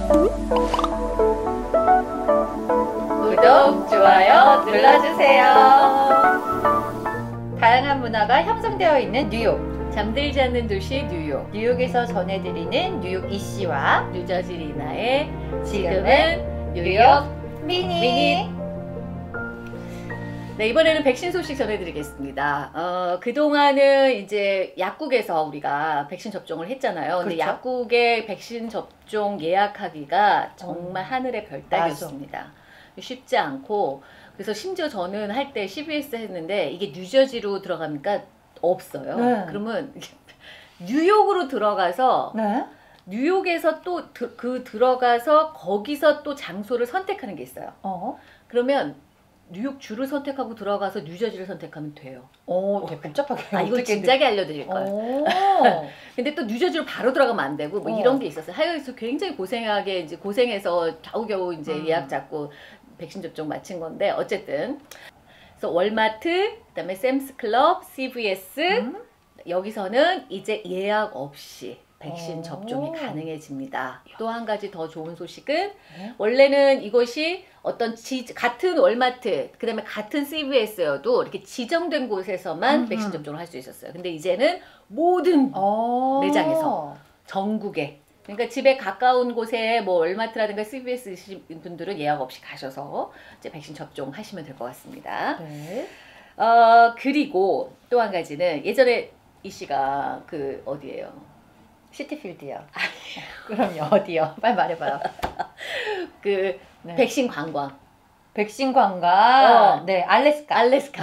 구독, 좋아요 눌러주세요. 다양한 문화가 형성되어 있는 뉴욕. 잠들지 않는 도시 뉴욕. 뉴욕에서 전해드리는 뉴욕 이씨와 뉴저지 리나의 지금은 뉴욕 미니. 네, 이번에는 백신 소식 전해드리겠습니다. 그동안은 이제 약국에서 우리가 백신 접종을 했잖아요. 근데 그렇죠. 약국의 백신 접종 예약하기가 정말 하늘의 별 따기였습니다. 쉽지 않고, 그래서 심지어 저는 할 때 CVS 했는데 이게 뉴저지로 들어가니까 없어요. 네. 그러면 뉴욕으로 들어가서 네. 뉴욕에서 또 들어가서 거기서 또 장소를 선택하는 게 있어요. 그러면 뉴욕 주를 선택하고 들어가서 뉴저지를 선택하면 돼요. 되게 복잡하게. 이거 진작에 알려드릴 거예요. 근데 또 뉴저지로 바로 들어가면 안 되고 뭐 이런 게 있었어요. 하여튼 굉장히 고생해서 겨우겨우 이제 예약 잡고 백신 접종 마친 건데, 어쨌든 그래서 월마트, 그다음에 샘스클럽, CVS 여기서는 이제 예약 없이 백신 접종이 가능해집니다. 또 한 가지 더 좋은 소식은 원래는 이것이 어떤 같은 월마트, 그 다음에 같은 CVS여도 이렇게 지정된 곳에서만 백신 접종을 할 수 있었어요. 근데 이제는 모든 매장에서 전국에, 그러니까 집에 가까운 곳에 뭐 월마트라든가 CVS 분들은 예약 없이 가셔서 이제 백신 접종하시면 될 것 같습니다. 네. 그리고 또 한 가지는 예전에 이 씨가 어디예요? 시티필드요. 그럼요. 어디요? 빨리 말해봐요. 네. 백신 관광. 백신 관광. 네, 알래스카.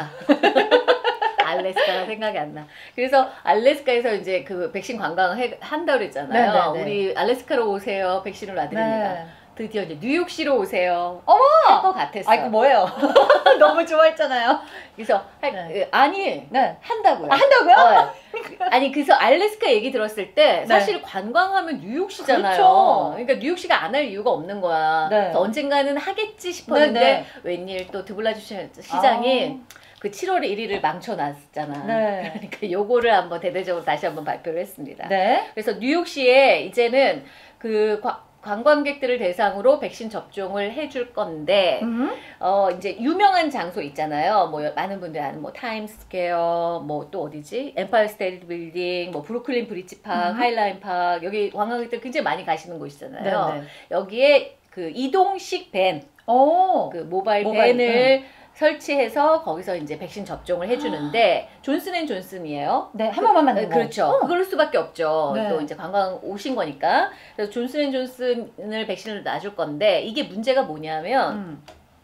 알래스카가 생각이 안 나. 그래서 알래스카에서 이제 백신 관광을 한다고 그랬잖아요. 네네네. 우리 알래스카로 오세요. 백신을 놔드립니다. 네. 드디어 이제 뉴욕시로 오세요. 어머! 할 것 같았어. 이거 뭐예요? 너무 좋아했잖아요. 그래서 아니 한다고요. 한다고요? 아니 그래서 알래스카 얘기 들었을 때 사실 관광하면 뉴욕시잖아요. 그렇죠. 그러니까 뉴욕시가 안 할 이유가 없는 거야. 그래서 언젠가는 하겠지 싶었는데 웬일 또 드블라주 시장이 그 7월 1일을 망쳐놨잖아. 그러니까 요거를 한번 대대적으로 다시 한번 발표를 했습니다. 그래서 뉴욕시에 이제는 관광객들을 대상으로 백신 접종을 해줄 건데, 이제 유명한 장소 있잖아요. 뭐 많은 분들이 아는 뭐 타임스퀘어, 뭐 또 어디지? 엠파이어 스테이트 빌딩, 뭐 브루클린 브릿지 파크, 하이라인 파크, 여기 관광객들 굉장히 많이 가시는 곳이잖아요. 여기에 이동식 밴, 모바일 밴을 설치해서 거기서 이제 백신 접종을 해주는데 존슨앤존슨이에요. 네, 한 번만 맞는 거. 그렇죠. 그럴 수밖에 없죠. 또 이제 관광 오신 거니까. 그래서 존슨앤존슨을 백신을 놔줄 건데, 이게 문제가 뭐냐면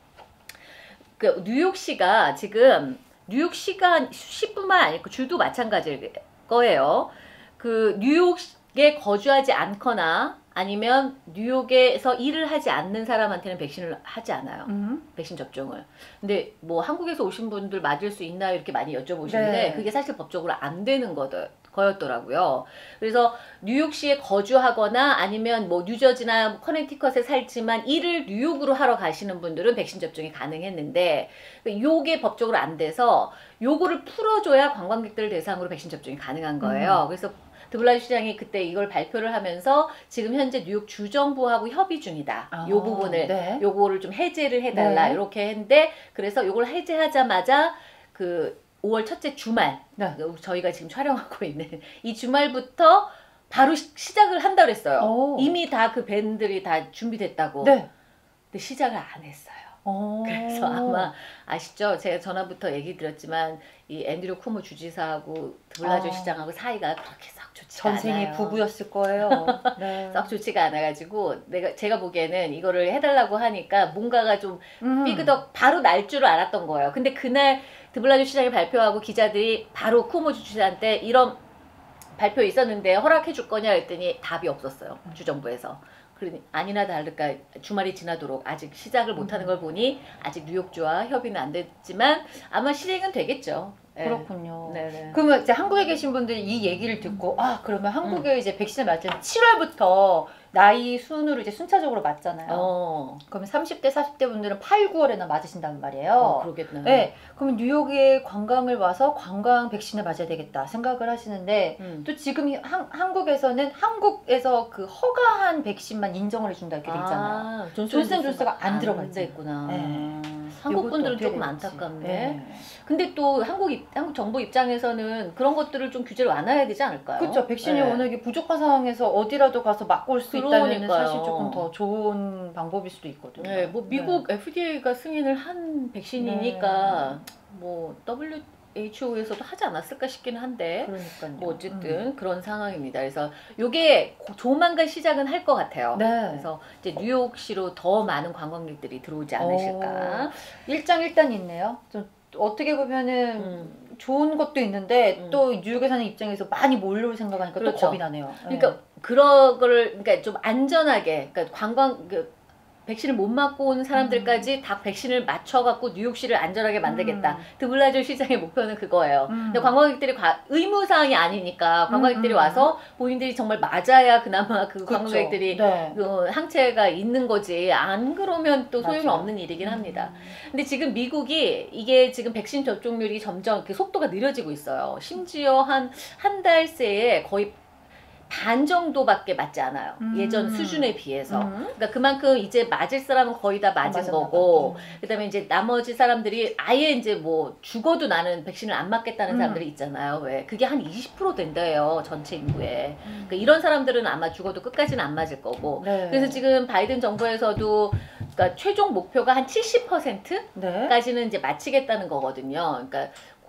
뉴욕시가 지금 뉴욕시가 시뿐만 아니고 주도 마찬가지일 거예요. 뉴욕에 거주하지 않거나 아니면 뉴욕에서 일을 하지 않는 사람한테는 백신을 하지 않아요. 백신 접종을. 근데 뭐 한국에서 오신 분들 맞을 수 있나 이렇게 많이 여쭤보시는데 그게 사실 법적으로 안 되는 거였더라고요. 그래서 뉴욕시에 거주하거나 아니면 뭐 뉴저지나 커네티컷에 살지만 일을 뉴욕으로 하러 가시는 분들은 백신 접종이 가능했는데, 요게 법적으로 안 돼서 요거를 풀어줘야 관광객들을 대상으로 백신 접종이 가능한 거예요. 그래서 드블라주 시장이 그때 이걸 발표를 하면서 지금 현재 뉴욕 주정부하고 협의 중이다. 요 부분을, 요거를 좀 해제를 해달라. 이렇게 했는데, 그래서 요걸 해제하자마자 5월 첫째 주말, 저희가 지금 촬영하고 있는 이 주말부터 바로 시작을 한다고 그랬어요. 이미 다 밴들이 다 준비됐다고. 근데 시작을 안 했어요. 그래서 아마 아시죠? 제가 전화부터 얘기 드렸지만 이 앤드류 쿠모 주지사하고 드블라주 시장하고 사이가 그렇게 썩 좋지가 않아요. 전생이 부부였을 거예요. 썩 좋지가 않아가지고 제가 보기에는 이거를 해달라고 하니까 뭔가가 좀 삐그덕 바로 날 줄 알았던 거예요. 근데 그날 드블라주 시장이 발표하고 기자들이 바로 쿠모 주지사한테 이런 발표 있었는데 허락해 줄 거냐 했더니 답이 없었어요. 주정부에서. 그러니 아니나 다를까 주말이 지나도록 아직 시작을 못하는 걸 보니 아직 뉴욕주와 협의는 안 됐지만 아마 실행은 되겠죠. 그렇군요. 그러면 이제 한국에 계신 분들이 이 얘기를 듣고 그러면 한국에 이제 백신을 맞으면 7월부터 나이 순으로 이제 순차적으로 맞잖아요. 그러면 30대, 40대 분들은 8, 9월에나 맞으신단 말이에요. 그러겠네. 네. 그러면 뉴욕에 관광을 와서 관광 백신을 맞아야 되겠다 생각을 하시는데 또 지금 한국에서는 한국에서 그 허가한 백신만 인정을 해준다 이렇게 돼 있잖아요. 존슨존슨가 안 들어가 있구나. 네. 한국 분들은 조금 안타깝네. 네. 근데 또 한국 정부 입장에서는 그런 것들을 좀 규제를 완화해야 되지 않을까요? 그렇죠. 백신이 워낙에 부족한 상황에서 어디라도 가서 맞고 올 수 있다면 사실 조금 더 좋은 방법일 수도 있거든요. 네, 뭐 미국 FDA가 승인을 한 백신이니까 뭐 WHO에서도 하지 않았을까 싶기는 한데 뭐 어쨌든 그런 상황입니다. 그래서 요게 조만간 시작은 할 것 같아요. 그래서 이제 뉴욕시로 더 많은 관광객들이 들어오지 않으실까. 일장일단 있네요. 좀 어떻게 보면은 좋은 것도 있는데 또 뉴욕에 사는 입장에서 많이 몰려올 생각하니까 또 겁이 나네요. 그러니까 그런 거를 그러니까 좀 안전하게 그러니까 백신을 못 맞고 온 사람들까지 다 백신을 맞춰갖고 뉴욕시를 안전하게 만들겠다. 드블라저 시장의 목표는 그거예요. 근데 관광객들이 의무사항이 아니니까 관광객들이 와서 본인들이 정말 맞아야 그나마 그 관광객들이 그 항체가 있는 거지. 안 그러면 또 소용이 없는 일이긴 합니다. 근데 지금 미국이 이게 지금 백신 접종률이 점점 그 속도가 느려지고 있어요. 심지어 한 달 새에 거의 반 정도밖에 맞지 않아요. 예전 수준에 비해서. 그러니까 그만큼 이제 맞을 사람은 거의 다 맞은 거고, 그다음에 이제 나머지 사람들이 아예 이제 뭐 죽어도 나는 백신을 안 맞겠다는 사람들이 있잖아요. 왜? 그게 한 20% 된대요. 전체 인구에. 그러니까 이런 사람들은 아마 죽어도 끝까지는 안 맞을 거고. 그래서 지금 바이든 정부에서도 그러니까 최종 목표가 한 70%까지는 이제 마치겠다는 거거든요. 그러니까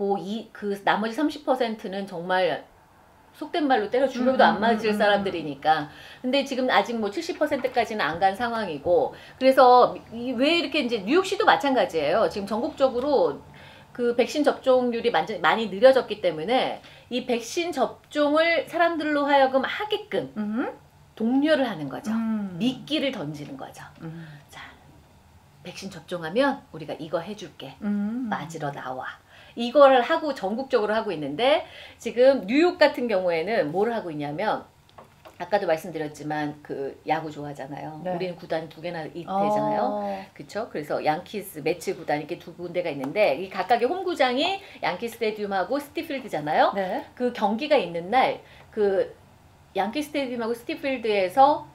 그 나머지 30%는 정말 속된 말로 때려 죽여도 안 맞을 사람들이니까. 근데 지금 아직 뭐 70%까지는 안 간 상황이고, 그래서 왜 이렇게 이제 뉴욕시도 마찬가지예요. 지금 전국적으로 그 백신 접종률이 많이 느려졌기 때문에 이 백신 접종을 사람들로 하여금 하게끔 독려를 하는 거죠. 미끼를 던지는 거죠. 자, 백신 접종하면 우리가 이거 해줄게. 맞으러 나와. 이걸 하고 전국적으로 하고 있는데 지금 뉴욕 같은 경우에는 뭘 하고 있냐면 아까도 말씀드렸지만 그 야구 좋아하잖아요. 우리는 구단이 2개나 되잖아요. 그렇죠? 그래서 양키스 매치 구단 이렇게 2군데가 있는데 이 각각의 홈구장이 양키 스테디움하고 시티필드잖아요. 그 경기가 있는 날 그 양키 스테디움하고 시티필드에서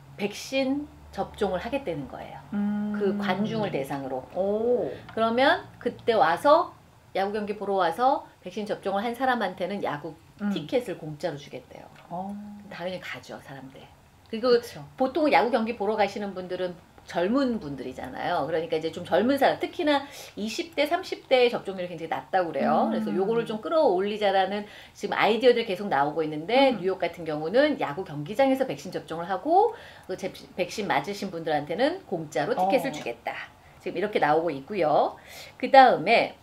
백신 접종을 하겠다는 거예요. 그 관중을 대상으로. 그러면 그때 와서 야구 경기 보러 와서 백신 접종을 한 사람한테는 야구 티켓을 공짜로 주겠대요. 당연히 가죠, 사람들. 그리고 보통 야구 경기 보러 가시는 분들은 젊은 분들이잖아요. 그러니까 이제 좀 젊은 사람, 특히나 20대, 30대의 접종률이 굉장히 낮다고 그래요. 그래서 요거를 좀 끌어올리자라는 지금 아이디어들이 계속 나오고 있는데 뉴욕 같은 경우는 야구 경기장에서 백신 접종을 하고 그 백신 맞으신 분들한테는 공짜로 티켓을 주겠다. 지금 이렇게 나오고 있고요. 그 다음에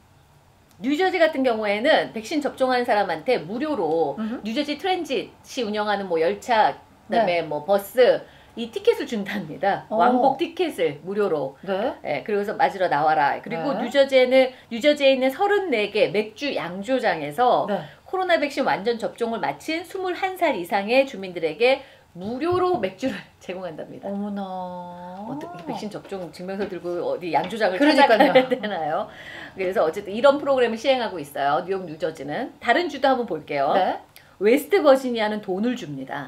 뉴저지 같은 경우에는 백신 접종한 사람한테 무료로 뉴저지 트랜짓이 운영하는 뭐 열차, 그다음에 뭐 버스 이 티켓을 준답니다. 왕복 티켓을 무료로. 그래서 맞으러 나와라. 그리고 뉴저지에 있는 34개 맥주 양조장에서 코로나 백신 완전 접종을 마친 21살 이상의 주민들에게 무료로 맥주를 제공한답니다. 어머나. 어떻게 백신 접종 증명서 들고 어디 양조장을 찾아가야 되나요? 그래서 어쨌든 이런 프로그램을 시행하고 있어요. 뉴욕, 뉴저지는. 다른 주도 한번 볼게요. 웨스트 버지니아는 돈을 줍니다.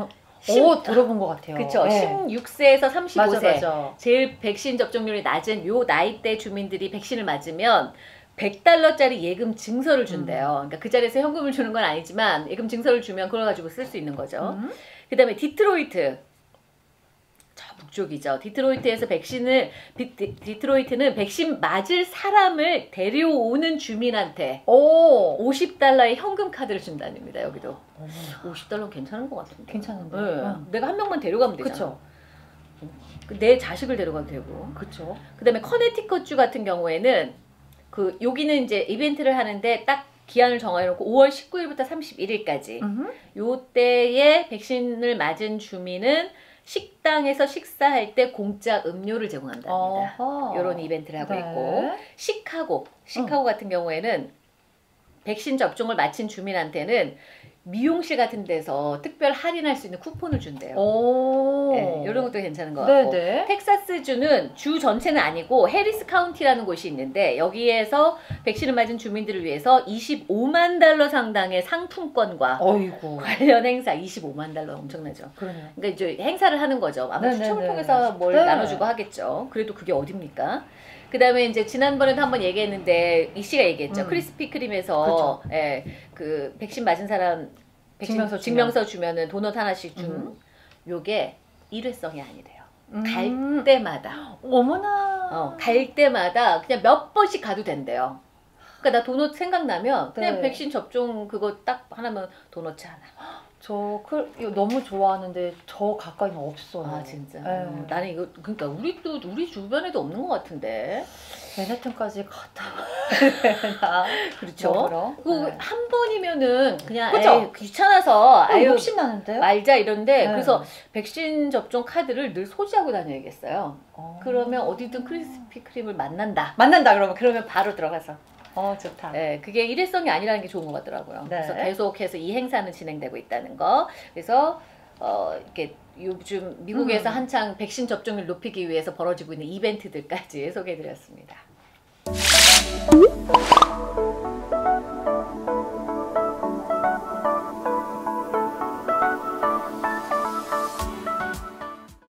들어본 것 같아요. 그렇죠. 16세에서 35세. 맞아. 제일 백신 접종률이 낮은 요 나이대 주민들이 백신을 맞으면 $100짜리 예금 증서를 준대요. 그러니까 그 자리에서 현금을 주는 건 아니지만 예금 증서를 주면 그걸 가지고 쓸 수 있는 거죠. 그 다음에 디트로이트. 저 북쪽이죠. 디트로이트는 백신 맞을 사람을 데려오는 주민한테 $50의 현금 카드를 준다입니다. 여기도. $50는 괜찮은 것 같은데. 괜찮은데. 내가 한 명만 데려가면 되잖아. 내 자식을 데려가도 되고. 그렇죠. 그다음에 커네티컷주 같은 경우에는 그 여기는 이제 이벤트를 하는데 딱 기한을 정해놓고 5월 19일부터 31일까지 요때에 백신을 맞은 주민은 식당에서 식사할 때 공짜 음료를 제공한답니다. 이런 이벤트를 하고 있고 시카고 같은 경우에는 백신 접종을 마친 주민한테는 미용실 같은 데서 특별 할인할 수 있는 쿠폰을 준대요. 네, 이런 것도 괜찮은 것 같고. 네네. 텍사스주는 주 전체는 아니고 해리스 카운티라는 곳이 있는데 여기에서 백신을 맞은 주민들을 위해서 $25만 상당의 상품권과 어이구. 관련 행사 25만 달러 엄청나죠. 그러네요. 그러니까 이제 행사를 하는 거죠. 아마 네네네. 추첨을 통해서 뭘 네. 나눠주고 하겠죠. 그래도 그게 어딥니까? 그 다음에 이제 지난번에도 한번 얘기했는데 이 씨가 얘기했죠. 크리스피 크림에서 예, 그 백신 맞은 사람 백신 증명서 주면은 도넛 하나씩 준 요게 일회성이 아니래요. 갈 때마다. 어머나. 갈 때마다 그냥 몇 번씩 가도 된대요. 그러니까 나 도넛 생각나면 그냥 네. 백신 접종 그거 딱 하나면 도넛 하나. 저 이거 너무 좋아하는데 저 가까이는 없어요. 아 진짜. 네. 나는 이거 그러니까 우리 주변에도 없는 것 같은데. 맨해튼까지 갔다 와야 되나? 그렇죠. 한 번이면은 그냥 그죠? 에이, 귀찮아서 아유 욕심 나는데요? 말자 이런데 네. 그래서 백신 접종 카드를 늘 소지하고 다녀야겠어요. 그러면 어디든 크리스피 크림을 만난다. 그러면 바로 들어가서. 좋다. 네, 그게 일회성이 아니라는 게 좋은 것 같더라고요. 네. 그래서 계속해서 이 행사는 진행되고 있다는 거. 그래서 이렇게 요즘 미국에서 한창 백신 접종률 높이기 위해서 벌어지고 있는 이벤트들까지 소개해드렸습니다.